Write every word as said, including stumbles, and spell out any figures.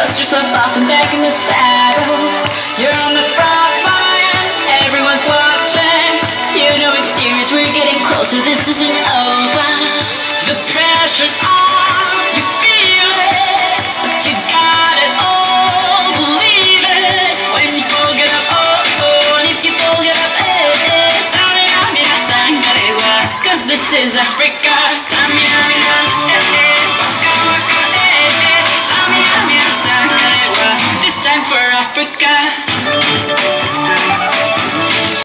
Dust yourself off and back in the saddle. You're on the front line, everyone's watching. You know it's serious, we're getting closer, this isn't over. The pressure's on, you feel it, but you got it all, believe it. When you fold it up, oh, oh, and if you fold it up, eh, eh, sorry, I'm not saying that it was, cause this is a freak